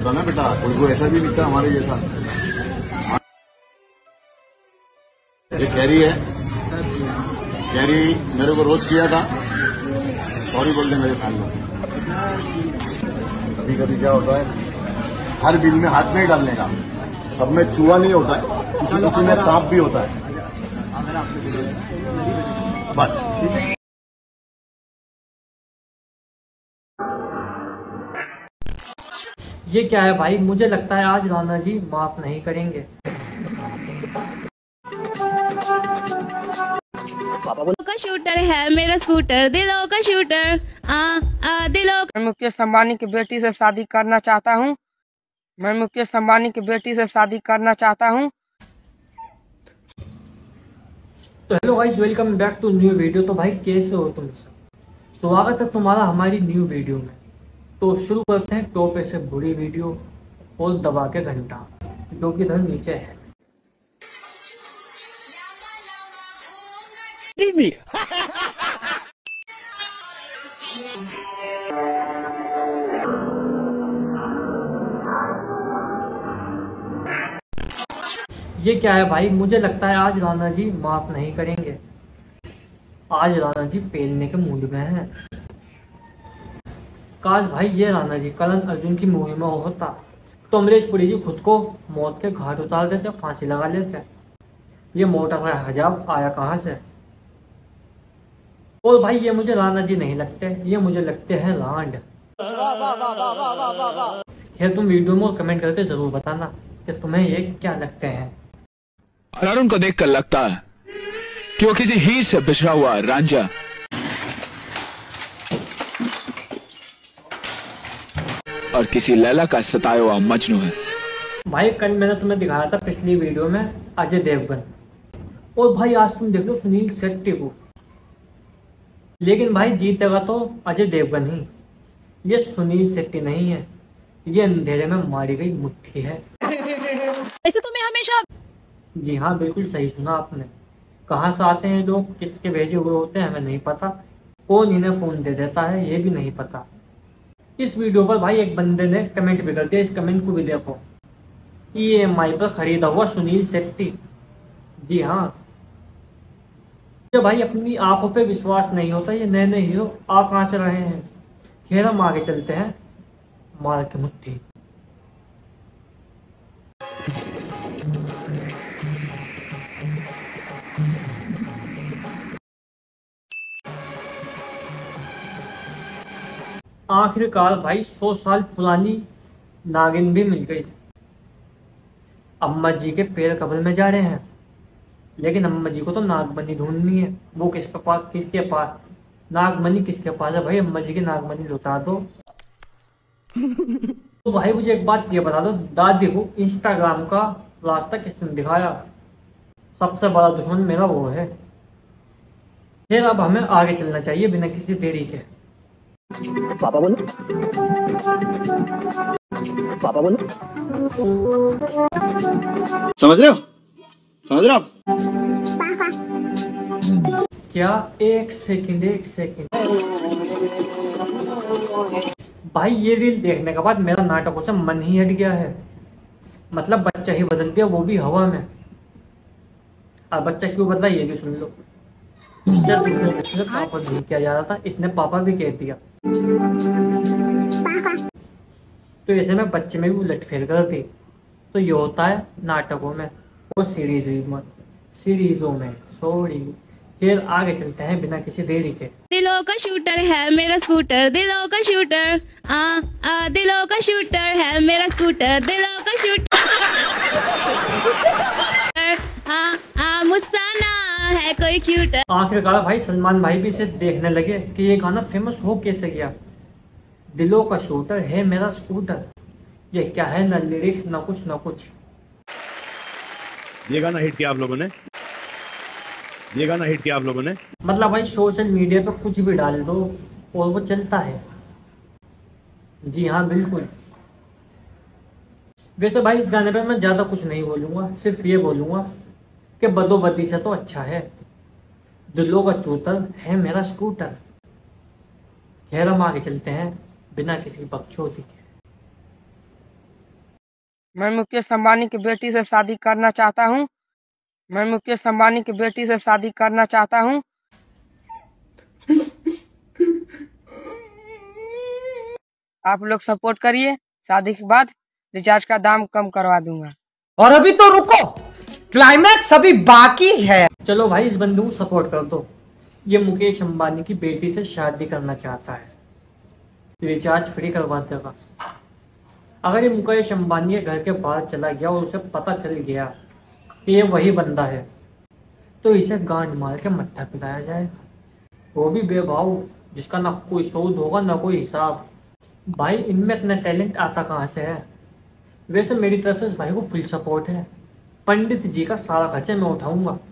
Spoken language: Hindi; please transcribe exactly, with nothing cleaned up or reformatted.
होता ना बेटा, कोई को ऐसा भी दिखता हमारे जैसा। ये कैरी है, कैरी मेरे को रोज किया था, सॉरी बोल दे मेरे फैन को। कभी कभी क्या होता है, हर बिल में हाथ नहीं डालने का, सब में चूहा नहीं होता है, किसी किसी में सांप भी होता है, बस। ये क्या है भाई, मुझे लगता है आज राणा जी माफ नहीं करेंगे। का शूटर है मेरा स्कूटर, दिलों का शूटर, आ आ दिलों का। मैं मुकेश अंबानी की बेटी से शादी करना चाहता हूँ। मैं मुकेश अंबानी की बेटी से शादी करना चाहता हूँ। तो hello guys, welcome back to new video. तो भाई कैसे हो तुम सब? स्वागत है तुम्हारा हमारी न्यू वीडियो में। तो शुरू करते हैं टॉप से बुरी वीडियो और दबा के घंटा, जो कि इधर नीचे है। ये क्या है भाई, मुझे लगता है आज राणा जी माफ नहीं करेंगे। आज राणा जी पेलने के मूड में हैं। काश भाई ये राणा जी करण अर्जुन की मूवी में होता तो अमरीश पुरी जी खुद को मौत के घाट उतार देते, फांसी लगा लेते। ये मोटा सा हजाब आया कहाँ से? और भाई ये मुझे राणा जी नहीं लगते, ये मुझे लगते हैं रांड। खैर तुम वीडियो में कमेंट करके जरूर बताना कि तुम्हें ये क्या लगते हैं। और अरुण को देखकर लगता है कि वो किसी हीर से बिछड़ा हुआ रांझा और किसी लैला का सताया हुआ मजनू है। भाई कल मैंने तुम्हें दिखाया था पिछली वीडियो में अजय देवगन, और भाई आज तुम देख लो सुनील शेट्टी को। लेकिन भाई जीतेगा तो अजय देवगन ही, ये सुनील शेट्टी नहीं है। ये अंधेरे में मारी गई मुट्ठी है। ऐसे तो मैं हमेशा। जी हाँ, बिल्कुल सही सुना आपने। कहाँ से आते हैं लोग, किसके भेजे हुए होते हैं हमें नहीं पता, कौन इन्हें फोन दे देता है ये भी नहीं पता। इस वीडियो पर भाई एक बंदे ने कमेंट भी कर दिया, इस कमेंट को भी देखो। ई एम आई पर खरीदा हुआ सुनील शेट्टी। जी हाँ, जब भाई अपनी आंखों पे विश्वास नहीं होता, ये नए नए हीरो आ कहाँ से रहे हैं। खैर हम आगे चलते हैं, मार के मुट्ठी। आखिरकार भाई सौ साल पुरानी नागिन भी मिल गई। अम्मा जी के पैर कब्र में जा रहे हैं, लेकिन अम्मा जी को तो नागमणि ढूंढनी है। वो किस पास, किसके पास नागमणि किसके पास है भाई? अम्मा जी की नागमणि लौटा दो। तो भाई मुझे एक बात ये बता दो, दादी को इंस्टाग्राम का रास्ता किसने दिखाया? सबसे बड़ा दुश्मन मेरा वो है। फिर अब हमें आगे चलना चाहिए बिना किसी देरी के। पापा बोलो, पापा बोलो। समझ रहे हो, समझ रहे हो आप? क्या? एक सेकंड एक सेकंड भाई, ये रील देखने के बाद मेरा नाटकों से मन ही हट गया है। मतलब बच्चा ही बदल गया, वो भी हवा में। अब बच्चा क्यों बदला ये भी सुन लो। उससे दूसरे बच्चे से पापा नहीं किया जा रहा था, इसने पापा भी कह दिया। तो ऐसे में बच्चे में भी उलटफेर कर दी। तो ये होता है नाटकों में और सीरीज में सीरीजों में सॉरी। फिर आगे चलते हैं बिना किसी देरी के। दिलों का शूटर है मेरा स्कूटर, दिलों का शूटर, आ आ दिलों का शूटर है मेरा स्कूटर, दिलों का शूटर, आ आ मुझसा ना है कोई क्यूटर। आखिरकार भाई सलमान भाई भी इसे देखने लगे कि ये गाना फेमस हो कैसे गया। दिलों का शूटर है मेरा स्कूटर, ये क्या है? ना लिरिक्स ना कुछ ना कुछ। ये गाना हिट किया आप लोगों ने, ये गाना हिट किया आप लोगों ने। मतलब भाई सोशल मीडिया पे कुछ भी डाल दो और वो चलता है। जी हाँ बिल्कुल। वैसे भाई इस गाने पे मैं ज़्यादा कुछ नहीं बोलूँगा, सिर्फ ये बोलूँगा कि बदोबदी से तो अच्छा है। दिलों का चूतर है मेरा स्कूटर। खैर हम आगे चलते हैं बिना किसी बकचोदी के। मैं मुकेश अंबानी की बेटी से शादी करना चाहता हूँ। मैं मुकेश अंबानी की बेटी से शादी करना चाहता हूँ। आप लोग सपोर्ट करिए, शादी के बाद रिचार्ज का दाम कम करवा दूंगा। और अभी तो रुको, क्लाइमैक्स अभी बाकी है। चलो भाई इस बंदे को सपोर्ट कर दो। ये मुकेश अंबानी की बेटी से शादी करना चाहता है, रिचार्ज फ्री करवा देगा। अगर ये मुकेश अंबानी के घर के बाहर चला गया और उसे पता चल गया कि ये वही बंदा है, तो इसे गांड मार के मट्ठा पिलाया जाएगा, वो भी बेभाव, जिसका ना कोई सूद होगा ना कोई हिसाब। भाई इनमें इतना टैलेंट आता कहाँ से है? वैसे मेरी तरफ से इस भाई को फुल सपोर्ट है। पंडित जी का सारा खर्चा मैं उठाऊंगा।